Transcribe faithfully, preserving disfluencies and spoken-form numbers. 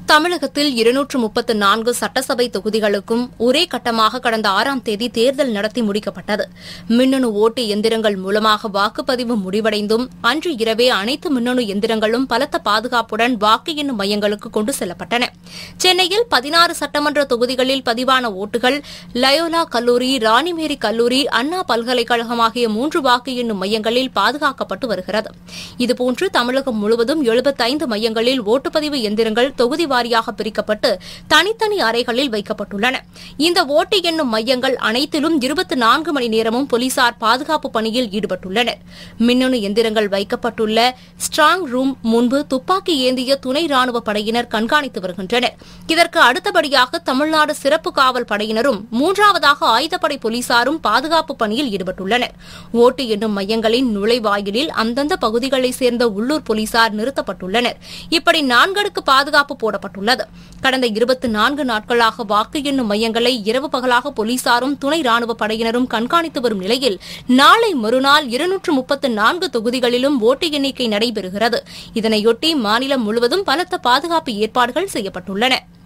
தமிழகத்தில் இருநூற்று முப்பத்து நான்கு சட்டசபை தொகுதிகளுக்கும் ஒரே கட்டமாக கடந்த ஆறாம் தேதி தேர்தல் நடத்தி முடிக்கப்பட்டது. மின்னணு ஓட்டு எந்திரங்கள் மூலமாக வாக்குப்பதிவு முடிவடைந்தும் அன்று இரவே அனைத்து மின்னணு எந்திரங்களும் பலத்த பாதுகாப்புடன் வாக்கு எண்ணும் மையங்களுக்கு கொண்டு செல்லப்பட்டன. சென்னையில் பதினாறு சட்டமன்ற தொகுதிகளில் பதிவான ஓட்டுகள் லயோலா கல்லூரி, ராணிமேரி கல்லூரி, அண்ணா பல்கலைக்கழகம் ஆகிய மூன்று வாக்கு எண்ணும் மையங்களில் பாதுகாக்கப்பட்டு வருகிறது. இதுபோன்று தமிழகம் முழுவதும் எழுபத்தைந்து மையங்களில் ஓட்டுப்பதிவு எந்திரங்கள் தொகுதி வாரியாக பிரிக்கப்பட்டு தனித்தனி அறைகளில் வைக்கப்பட்டுள்ளன. இந்த ஓட்டு எண்ணும் மையங்கள் அனைத்திலும் இருபத்தி நான்கு மணி நேரமும் போலீசார் பாதுகாப்பு பணியில் ஈடுபட்டுள்ளனர். மின்னணு எந்திரங்கள் வைக்கப்பட்டுள்ள ஸ்ட்ராங் ரூம் முன்பு துப்பாக்கி ஏந்திய துணை ராணுவ படையினர் கண்காணித்து வருகின்றனர். இதற்கு அடுத்தபடியாக தமிழ்நாடு சிறப்பு காவல் படையினரும் மூன்றாவதாக ஆயுதப்படை போலீசாரும் பாதுகாப்பு பணியில் ஈடுபட்டுள்ளனர். ஓட்டு எண்ணும் மையங்களின் நுழைவாயிலில் அந்தந்த பகுதிகளைச் சேர்ந்த உள்ளூர் போலீசார் நிறுத்தப்பட்டுள்ளனர். இப்படி நான்கடுக்கு பாதுகாப்பு போடப்பட்டுள்ளது. கடந்த இருபத்தி நான்கு நாட்களாக வாக்கு எண்ணும் மையங்களை இரவு பகலாக போலீசாரும் துணை ராணுவ படையினரும் கண்காணித்து வரும் நிலையில் நாளை மறுநாள் இருநூற்று முப்பத்து நான்கு தொகுதிகளிலும் ஓட்டு எண்ணிக்கை நடைபெறுகிறது. இதனையொட்டி மாநிலம் முழுவதும் பலத்த பாதுகாப்பு ஏற்பாடுகள் செய்யப்பட்டுள்ளன.